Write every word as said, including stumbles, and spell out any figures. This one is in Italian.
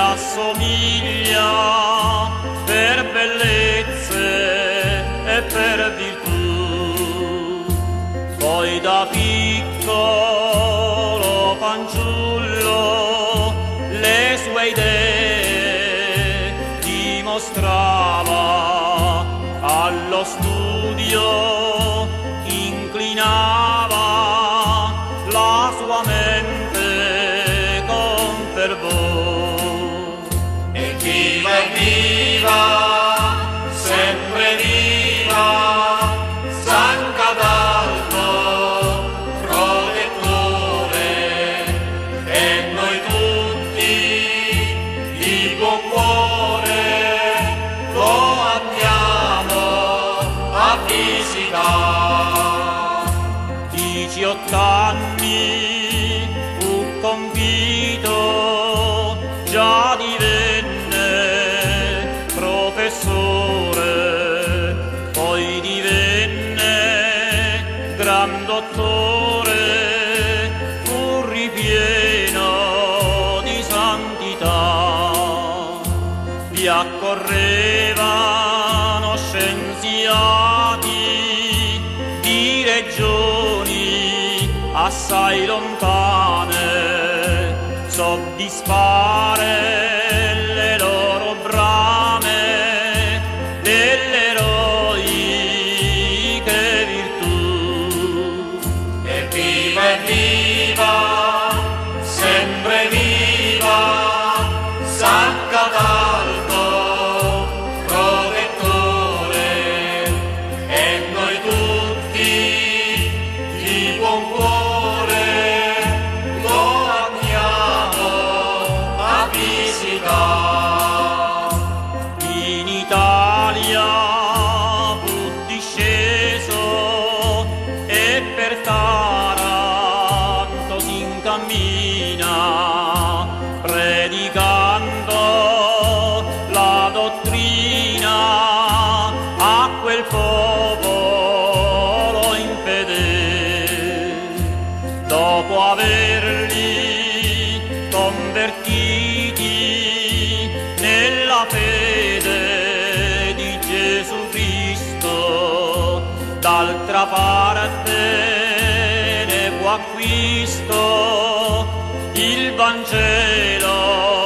assomiglia per bellezze e per virtù. Poi da piccolo fanciullo le sue idee dimostrava, allo studio inclinava la sua mente con fervore. Evviva, evviva, sempre viva, San Cataldo, protettore, e noi tutti di buon cuore lo andiamo a visitare. Diciotto anni fu compito, già divenne professore, poi divenne gran dottore, fu ripieno di santità. Vi accorrevano scienziati di regioni assai lontane, soddisfare le loro brame delle eroiche virtù. Evviva, evviva, sempre viva, San Cataldo, protettore, e noi tutti di buon cuore lo andiamo a visitare. In Italia fu disceso e per Taranto si incammina, predicando la dottrina a quel popolo infedele. Dopo averli convertiti nella fede di Gesù Cristo, d'altra parte ne fu acquisto il Vangelo